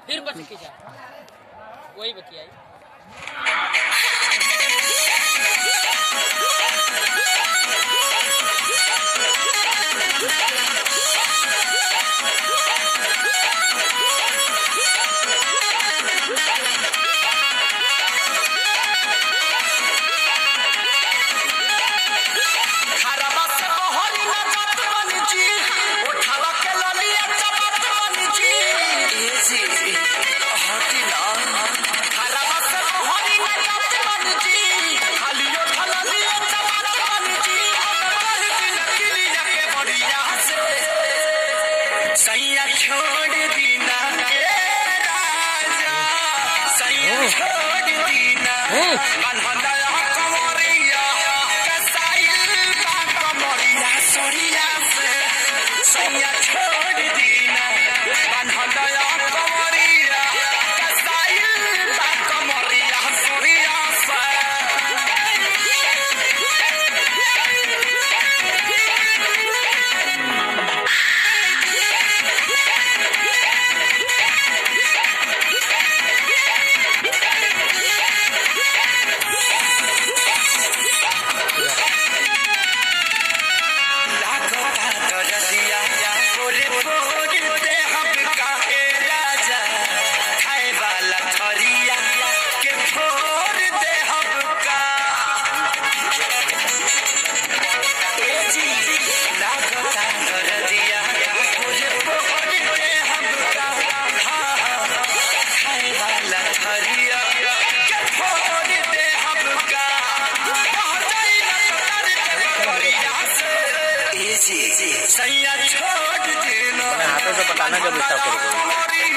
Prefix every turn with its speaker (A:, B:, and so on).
A: फिर बस खींचा वही बतियाई।
B: सैया छोड़ दीना राजा, सैया छोड़ दीना कन्हैया कमरिया कसाइल बा कमरिया सोरिया से। सैया छोड़ दीना कन्हैया कमरिया कसाइल बा कमरिया सोरिया से। सैया छोड़ देना
C: हाथों से बताना जब इसका